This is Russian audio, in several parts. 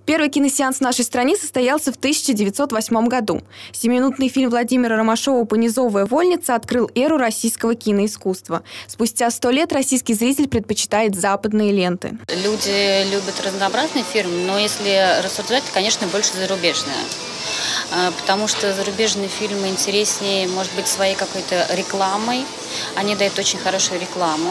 Первый киносеанс в нашей стране состоялся в 1908 году. 7-минутный фильм Владимира Ромашова «Понизовая вольница» открыл эру российского киноискусства. Спустя 100 лет российский зритель предпочитает западные ленты. Люди любят разнообразные фильмы, но если рассуждать, то, конечно, больше зарубежные. Потому что зарубежные фильмы интереснее, может быть, своей какой-то рекламой. Они дают очень хорошую рекламу.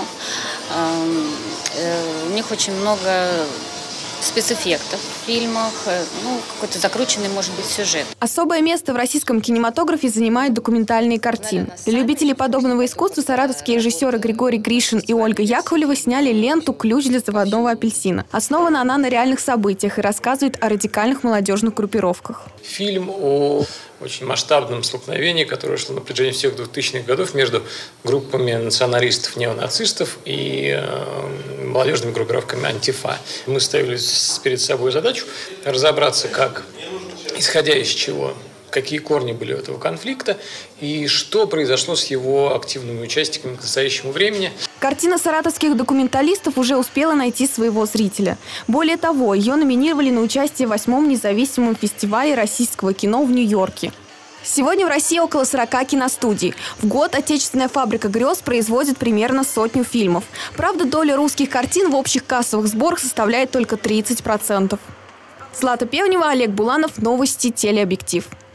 У них очень много спецэффектов в фильмах, какой-то закрученный, может быть, сюжет. Особое место в российском кинематографе занимают документальные картины. Для любителей подобного искусства саратовские режиссеры Григорий Гришин и Ольга Яковлева сняли ленту «Ключ для заводного апельсина». Основана она на реальных событиях и рассказывает о радикальных молодежных группировках. Фильм о очень масштабном столкновении, которое шло на протяжении всех 2000-х годов между группами националистов-неонацистов и молодежными группировками «Антифа». Мы ставили перед собой задачу разобраться, как, исходя из чего, какие корни были у этого конфликта и что произошло с его активными участниками к настоящему времени. Картина саратовских документалистов уже успела найти своего зрителя. Более того, ее номинировали на участие в 8-м независимом фестивале российского кино в Нью-Йорке. Сегодня в России около 40 киностудий. В год отечественная фабрика грез производит примерно 100 фильмов. Правда, доля русских картин в общих кассовых сборах составляет только 30%. Злата Певнева, Олег Буланов, новости, телеобъектив.